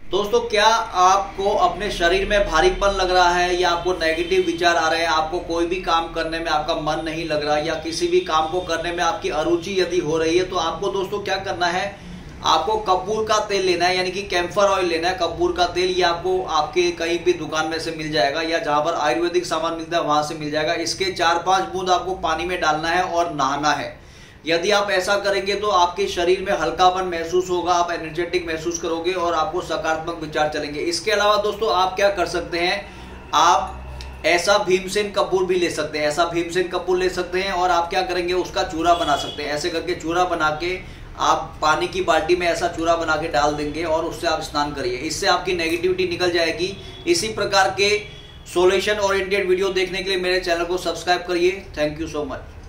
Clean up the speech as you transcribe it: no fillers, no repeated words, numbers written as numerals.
दोस्तों, क्या आपको अपने शरीर में भारीपन लग रहा है या आपको नेगेटिव विचार आ रहे हैं, आपको कोई भी काम करने में आपका मन नहीं लग रहा या किसी भी काम को करने में आपकी अरुचि यदि हो रही है, तो आपको दोस्तों क्या करना है, आपको कपूर का तेल लेना है, यानी कि कैम्फर ऑयल लेना है। कपूर का तेल ये आपको आपके कहीं भी दुकान में से मिल जाएगा या जहां पर आयुर्वेदिक सामान मिलता है वहां से मिल जाएगा। इसके 4-5 बूंद आपको पानी में डालना है और नहाना है। यदि आप ऐसा करेंगे तो आपके शरीर में हल्कापन महसूस होगा, आप एनर्जेटिक महसूस करोगे और आपको सकारात्मक विचार चलेंगे। इसके अलावा दोस्तों आप क्या कर सकते हैं, आप ऐसा भीमसेन कपूर भी ले सकते हैं, ऐसा भीमसेन कपूर ले सकते हैं और आप क्या करेंगे, उसका चूरा बना सकते हैं। ऐसे करके चूरा बना के आप पानी की बाल्टी में ऐसा चूरा बना के डाल देंगे और उससे आप स्नान करिए। इससे आपकी नेगेटिविटी निकल जाएगी। इसी प्रकार के सॉल्यूशन ओरिएंटेड वीडियो देखने के लिए मेरे चैनल को सब्सक्राइब करिए। Thank you so much.